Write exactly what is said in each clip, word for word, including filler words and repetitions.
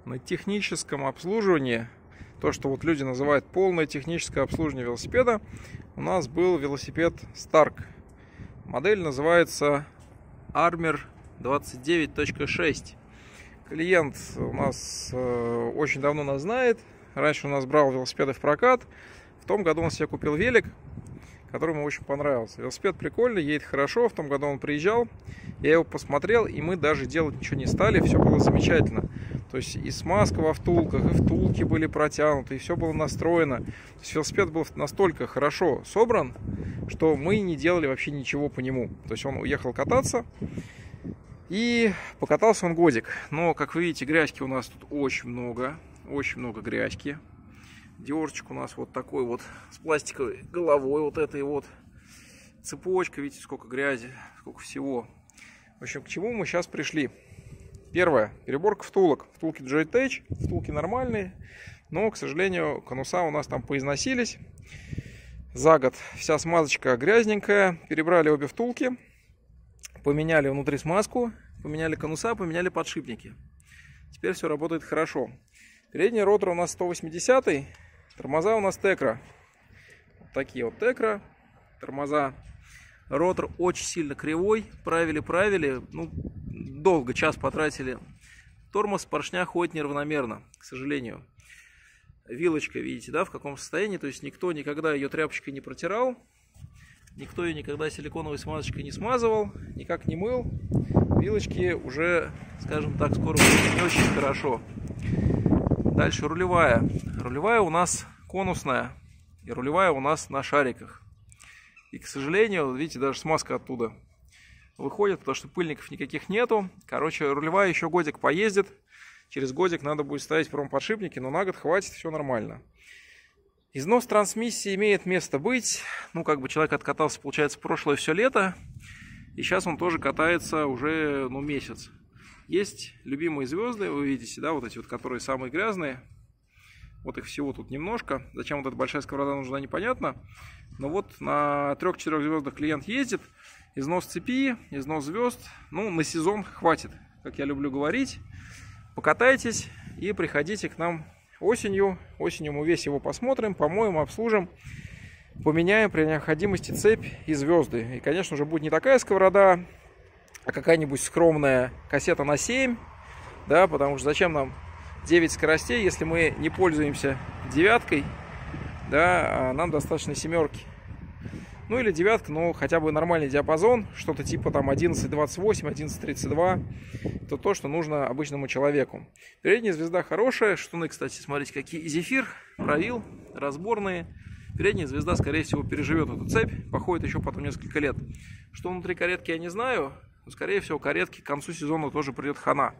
На техническом обслуживании, то, что вот люди называют полное техническое обслуживание велосипеда, у нас был велосипед Stark. Модель называется Armor двадцать девять точка шесть. Клиент у нас э, очень давно нас знает. Раньше у нас брал велосипеды в прокат. В том году он себе купил велик, который ему очень понравился. Велосипед прикольный, едет хорошо. В том году он приезжал, я его посмотрел, и мы даже делать ничего не стали. Все было замечательно. То есть и смазка во втулках, и втулки были протянуты, и все было настроено. То есть велосипед был настолько хорошо собран, что мы не делали вообще ничего по нему. То есть он уехал кататься, и покатался он годик. Но, как вы видите, грязьки у нас тут очень много. Очень много грязьки. Диорчик у нас вот такой вот, с пластиковой головой, вот этой вот. Цепочка, видите, сколько грязи, сколько всего. В общем, к чему мы сейчас пришли. Первое. Переборка втулок. Втулки Joytech, втулки нормальные. Но, к сожалению, конуса у нас там поизносились. За год вся смазочка грязненькая. Перебрали обе втулки. Поменяли внутри смазку. Поменяли конуса, поменяли подшипники. Теперь все работает хорошо. Передний ротор у нас сто восемьдесят. Тормоза у нас Текра. Вот такие вот Текра. Тормоза. Ротор очень сильно кривой. Правили-правили. Ну, долго, час потратили. Тормоз поршня ходит неравномерно, к сожалению. Вилочка, видите, да, в каком состоянии. То есть никто никогда ее тряпочкой не протирал. Никто ее никогда силиконовой смазочкой не смазывал. Никак не мыл. Вилочки уже, скажем так, скоро будет не очень хорошо. Дальше рулевая. Рулевая у нас конусная. И рулевая у нас на шариках. И, к сожалению, видите, даже смазка оттуда выходит, потому что пыльников никаких нету. Короче, рулевая еще годик поездит. Через годик надо будет ставить промподшипники, но на год хватит, все нормально. Износ трансмиссии имеет место быть. Ну, как бы человек откатался, получается, прошлое все лето. И сейчас он тоже катается уже, ну, месяц. Есть любимые звезды, вы видите, да, вот эти вот, которые самые грязные. Вот их всего тут немножко. Зачем вот эта большая сковорода нужна, непонятно. Но вот на трех-четырех звездах клиент ездит. Износ цепи, износ звезд. Ну, на сезон хватит, как я люблю говорить. Покатайтесь и приходите к нам осенью. Осенью мы весь его посмотрим, помоем, обслужим. Поменяем при необходимости цепь и звезды. И, конечно же, будет не такая сковорода, а какая-нибудь скромная кассета на семь. Да, потому что зачем нам девять скоростей, если мы не пользуемся девяткой, да, а нам достаточно семерки. Ну или девятка, но хотя бы нормальный диапазон, что-то типа там одиннадцать двадцать восемь, одиннадцать тридцать два. Это то, что нужно обычному человеку. Передняя звезда хорошая. Штуны, кстати, смотрите, какие. Зефир, правил, разборные. Передняя звезда, скорее всего, переживет эту цепь. Походит еще потом несколько лет. Что внутри каретки, я не знаю. Но, скорее всего, каретке к концу сезона тоже придет хана.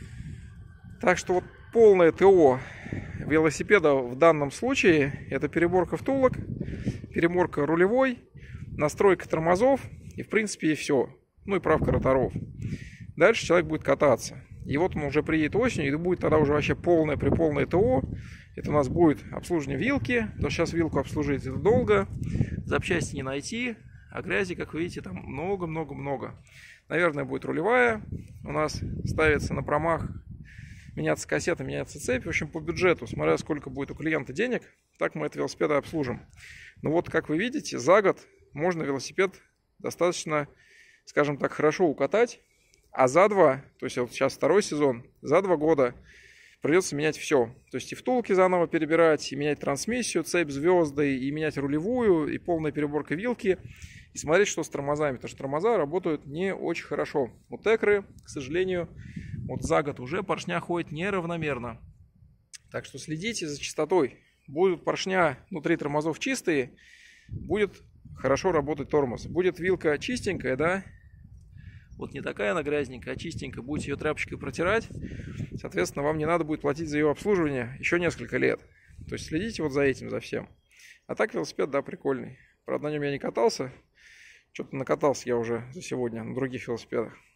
Так что вот полное ТО велосипеда в данном случае — это переборка втулок, переборка рулевой, настройка тормозов и, в принципе, и все. Ну и правка роторов. Дальше человек будет кататься. И вот он уже приедет осенью, и будет тогда уже вообще полное приполное ТО. Это у нас будет обслуживание вилки. То сейчас вилку обслужить это долго. Запчасти не найти. А грязи, как вы видите, там много-много-много. Наверное, будет рулевая. У нас ставится на промах. Меняться кассета, меняться цепь. В общем, по бюджету, смотря сколько будет у клиента денег, так мы этот велосипед обслужим. Но вот, как вы видите, за год можно велосипед достаточно, скажем так, хорошо укатать. А за два, то есть вот сейчас второй сезон, за два года придется менять все. То есть и втулки заново перебирать, и менять трансмиссию, цепь, звезды, и менять рулевую, и полная переборка вилки. И смотреть, что с тормозами, потому что тормоза работают не очень хорошо. У Текры, к сожалению, вот за год уже поршня ходит неравномерно. Так что следите за частотой. Будут поршня внутри тормозов чистые, будет хорошо работать тормоз. Будет вилка чистенькая, да, вот не такая она грязненькая, а чистенькая, будете ее тряпочкой протирать, соответственно, вам не надо будет платить за ее обслуживание еще несколько лет. То есть следите вот за этим, за всем. А так велосипед, да, прикольный. Правда, на нем я не катался. Что-то накатался я уже за сегодня на других велосипедах.